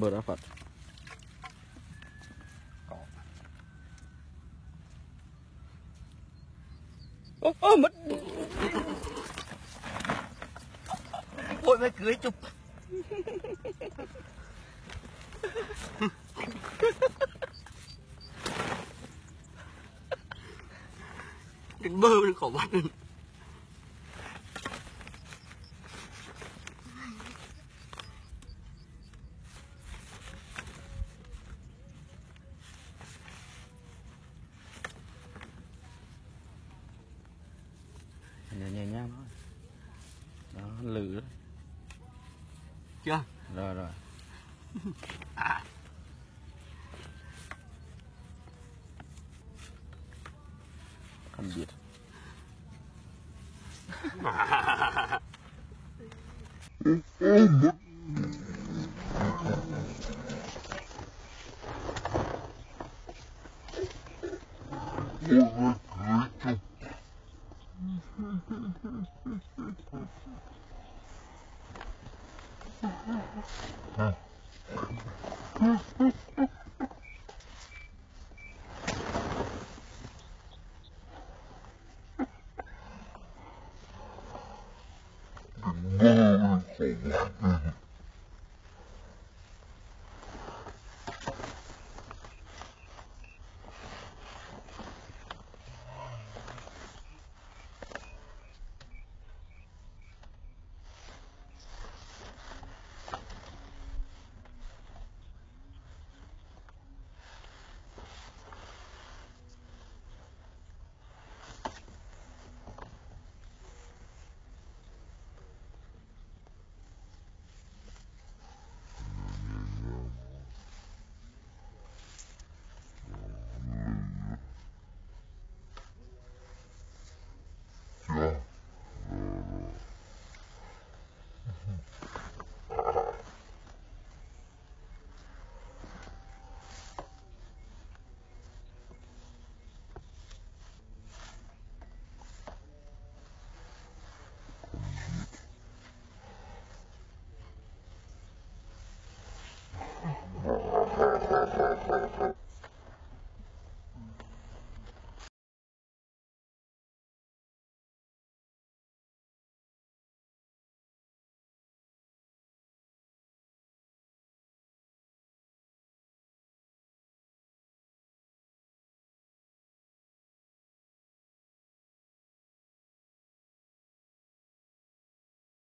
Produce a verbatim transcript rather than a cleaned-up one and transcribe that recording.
vừa đã phật. Ô, ô, mất. Ôi mới cưới chụp. Đừng bơ đừng khổ bắt. Nhẹ nhẹ nhàng thôi. Đó, lử đó. Chưa? Rồi rồi. À. Không biết. Hãy subscribe cho kênh Ghiền Mì Gõ để không bỏ lỡ những video hấp dẫn.